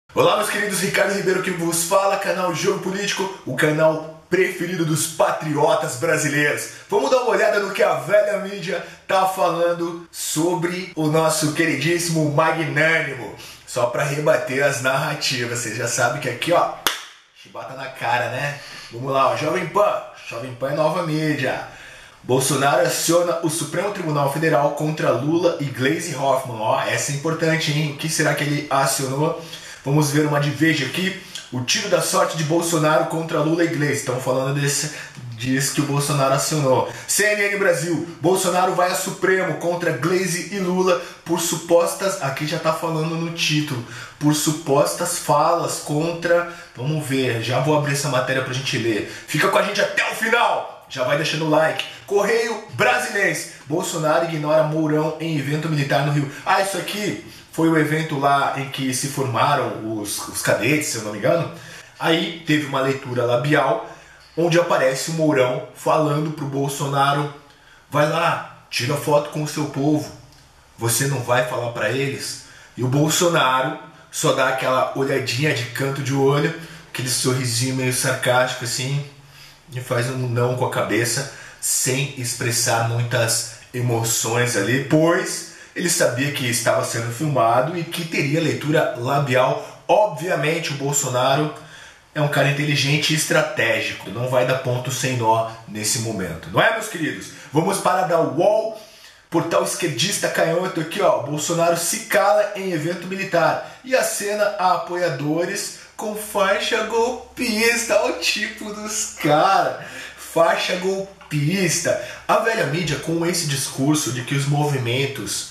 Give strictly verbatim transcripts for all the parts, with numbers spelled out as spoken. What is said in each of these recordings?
Olá, meus queridos, Ricardo Ribeiro que vos fala, canal Jogo Político, o canal preferido dos patriotas brasileiros. Vamos dar uma olhada no que a velha mídia tá falando sobre o nosso queridíssimo Magnânimo, só para rebater as narrativas. Você já sabe que aqui, ó, chibata na cara, né? Vamos lá, ó, Jovem Pan, Jovem Pan é nova mídia. Bolsonaro aciona o Supremo Tribunal Federal contra Lula e Gleisi Hoffmann. Ó, essa é importante, hein? O que será que ele acionou? Vamos ver uma de Veja aqui. O tiro da sorte de Bolsonaro contra Lula e Gleisi. Estão falando desse, diz que o Bolsonaro acionou. C N N Brasil. Bolsonaro vai a Supremo contra Gleisi e Lula por supostas... Aqui já está falando no título. Por supostas falas contra... Vamos ver. Já vou abrir essa matéria para a gente ler. Fica com a gente até o final. Já vai deixando o like. Correio Brasilense. Bolsonaro ignora Mourão em evento militar no Rio. Ah, isso aqui... Foi o evento lá em que se formaram os, os cadetes, se eu não me engano. Aí teve uma leitura labial, onde aparece o Mourão falando pro Bolsonaro: vai lá, tira foto com o seu povo, você não vai falar para eles? E o Bolsonaro só dá aquela olhadinha de canto de olho, aquele sorrisinho meio sarcástico assim, e faz um não com a cabeça, sem expressar muitas emoções ali, pois... ele sabia que estava sendo filmado e que teria leitura labial. Obviamente o Bolsonaro é um cara inteligente e estratégico. Não vai dar ponto sem nó nesse momento. Não é, meus queridos? Vamos para da U O L, portal esquerdista canhoto aqui, ó. Bolsonaro se cala em evento militar e acena a apoiadores com faixa golpista. Olha o tipo dos caras. Faixa golpista. A velha mídia com esse discurso de que os movimentos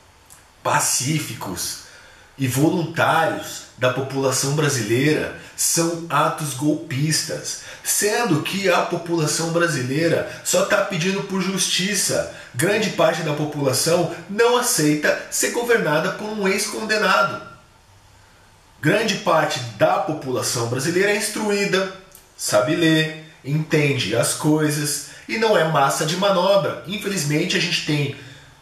pacíficos e voluntários da população brasileira são atos golpistas, sendo que a população brasileira só está pedindo por justiça. Grande parte da população não aceita ser governada por um ex-condenado. Grande parte da população brasileira é instruída, sabe ler, entende as coisas e não é massa de manobra. Infelizmente a gente tem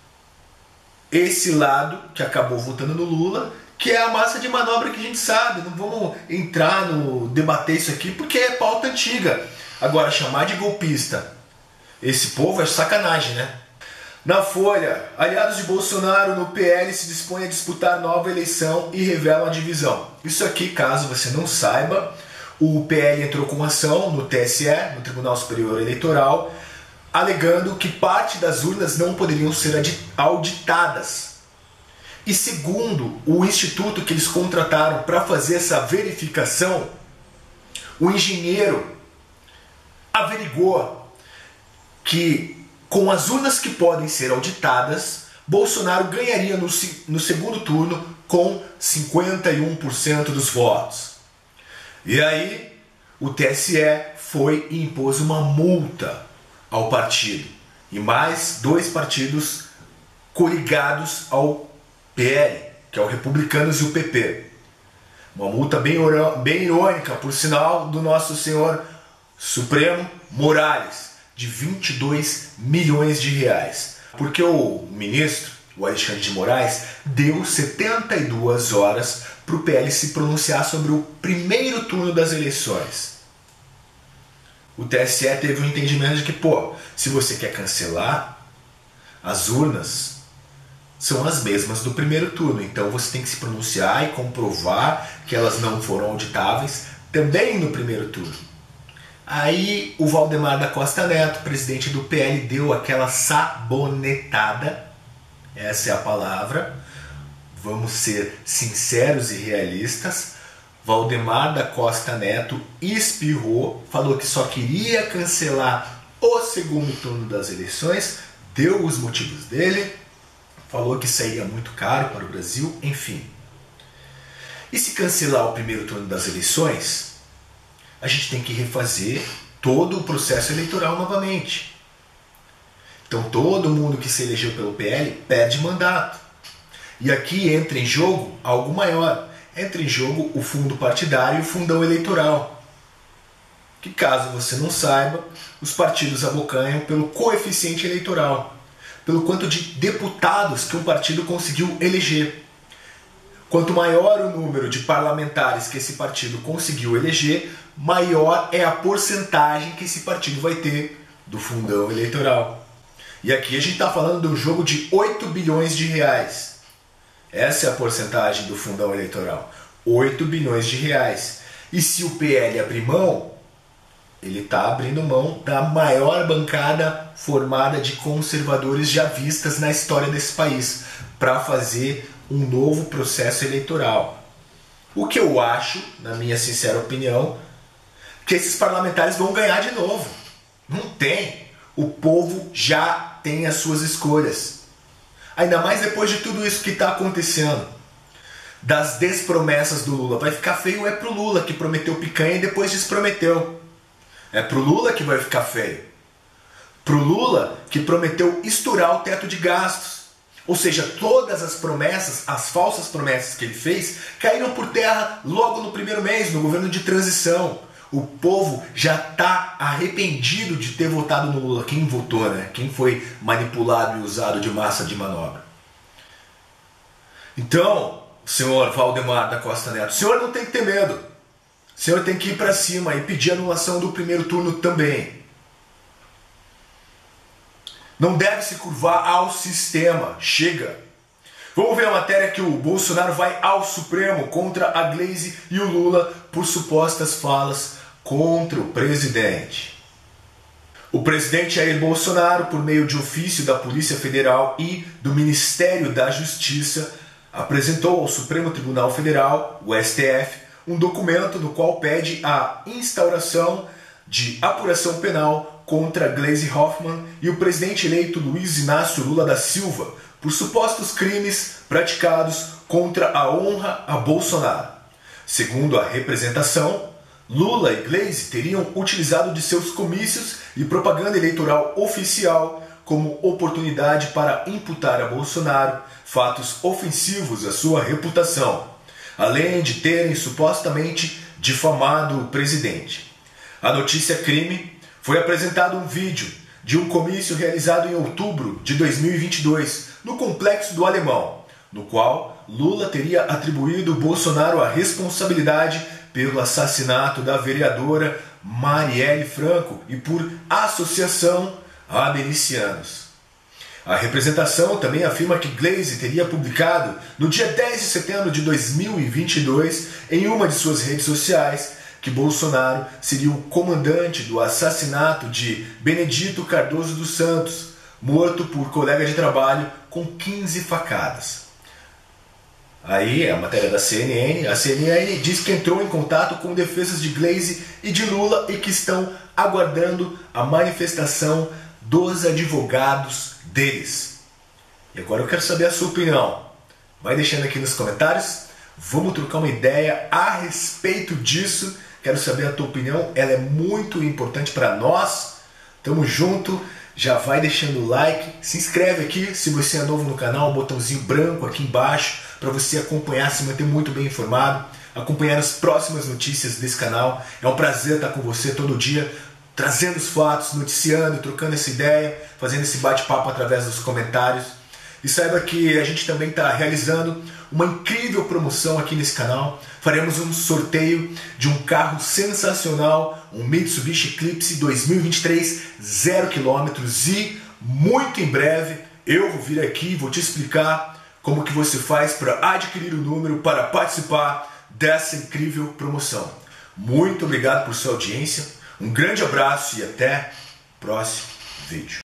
esse lado que acabou votando no Lula, que é a massa de manobra que a gente sabe. Não vamos entrar no debater isso aqui porque é pauta antiga. Agora, chamar de golpista esse povo é sacanagem, né? Na Folha, aliados de Bolsonaro no P L se dispõem a disputar nova eleição e revelam a divisão. Isso aqui, caso você não saiba, o P L entrou com ação no T S E, no Tribunal Superior Eleitoral, alegando que parte das urnas não poderiam ser auditadas. E segundo o instituto que eles contrataram para fazer essa verificação, o engenheiro averigou que com as urnas que podem ser auditadas, Bolsonaro ganharia no, no segundo turno com cinquenta e um por cento dos votos. E aí o T S E foi e impôs uma multa ao partido, e mais dois partidos coligados ao P L, que é o Republicanos e o P P. Uma multa bem, bem irônica, por sinal, do nosso senhor Supremo Morales, de vinte e dois milhões de reais. Porque o ministro, o Alexandre de Moraes, deu setenta e duas horas para o P L se pronunciar sobre o primeiro turno das eleições. O T S E teve um entendimento de que, pô, se você quer cancelar, as urnas são as mesmas do primeiro turno. Então você tem que se pronunciar e comprovar que elas não foram auditáveis também no primeiro turno. Aí o Valdemar da Costa Neto, presidente do P L, deu aquela sabonetada. Essa é a palavra. Vamos ser sinceros e realistas. Valdemar da Costa Neto espirrou, falou que só queria cancelar o segundo turno das eleições, deu os motivos dele, falou que seria muito caro para o Brasil, enfim. E se cancelar o primeiro turno das eleições, a gente tem que refazer todo o processo eleitoral novamente. Então todo mundo que se elegeu pelo P L perde mandato. E aqui entra em jogo algo maior. Entra em jogo o fundo partidário e o fundão eleitoral, que, caso você não saiba, os partidos abocanham pelo coeficiente eleitoral, pelo quanto de deputados que um partido conseguiu eleger. Quanto maior o número de parlamentares que esse partido conseguiu eleger, maior é a porcentagem que esse partido vai ter do fundão eleitoral. E aqui a gente está falando de um jogo de oito bilhões de reais. Essa é a porcentagem do fundão eleitoral. oito bilhões de reais. E se o P L abrir mão, ele está abrindo mão da maior bancada formada de conservadores já vistas na história desse país, para fazer um novo processo eleitoral. O que eu acho, na minha sincera opinião, que esses parlamentares vão ganhar de novo. Não tem. O povo já tem as suas escolhas. Ainda mais depois de tudo isso que está acontecendo. Das despromessas do Lula. Vai ficar feio é pro Lula, que prometeu picanha e depois desprometeu. É pro Lula que vai ficar feio. Pro Lula que prometeu estourar o teto de gastos. Ou seja, todas as promessas, as falsas promessas que ele fez, caíram por terra logo no primeiro mês, no governo de transição. O povo já está arrependido de ter votado no Lula. Quem votou, né? Quem foi manipulado e usado de massa de manobra. Então, senhor Valdemar da Costa Neto, o senhor não tem que ter medo. O senhor tem que ir para cima e pedir anulação do primeiro turno também. Não deve se curvar ao sistema. Chega. Vamos ver a matéria que o Bolsonaro vai ao Supremo contra a Glaze e o Lula por supostas falas contra o presidente. O presidente Jair Bolsonaro, por meio de ofício da Polícia Federal e do Ministério da Justiça, apresentou ao Supremo Tribunal Federal, o S T F, um documento no qual pede a instauração de apuração penal contra Gleisi Hoffmann e o presidente eleito Luiz Inácio Lula da Silva por supostos crimes praticados contra a honra a Bolsonaro. Segundo a representação, Lula e Gleisi teriam utilizado de seus comícios e propaganda eleitoral oficial como oportunidade para imputar a Bolsonaro fatos ofensivos à sua reputação, além de terem supostamente difamado o presidente. A notícia crime foi apresentado um vídeo de um comício realizado em outubro de dois mil e vinte e dois, no Complexo do Alemão, no qual Lula teria atribuído Bolsonaro a responsabilidade pelo assassinato da vereadora Marielle Franco e por associação a milicianos. A representação também afirma que Gleisi teria publicado, no dia dez de setembro de dois mil e vinte e dois, em uma de suas redes sociais, que Bolsonaro seria o comandante do assassinato de Benedito Cardoso dos Santos, morto por colega de trabalho com quinze facadas. Aí, a matéria da C N N, a C N N diz que entrou em contato com defesas de Gleisi e de Lula e que estão aguardando a manifestação dos advogados deles. E agora eu quero saber a sua opinião. Vai deixando aqui nos comentários, vamos trocar uma ideia a respeito disso. Quero saber a tua opinião, ela é muito importante para nós. Tamo junto, já vai deixando o like, se inscreve aqui se você é novo no canal, o botãozinho branco aqui embaixo para você acompanhar, se manter muito bem informado, acompanhar as próximas notícias desse canal. É um prazer estar com você todo dia, trazendo os fatos, noticiando, trocando essa ideia, fazendo esse bate-papo através dos comentários. E saiba que a gente também está realizando uma incrível promoção aqui nesse canal. Faremos um sorteio de um carro sensacional, um Mitsubishi Eclipse dois mil e vinte e três, zero quilômetros, e muito em breve eu vou vir aqui e vou te explicar como que você faz para adquirir o número para participar dessa incrível promoção. Muito obrigado por sua audiência, um grande abraço e até o próximo vídeo.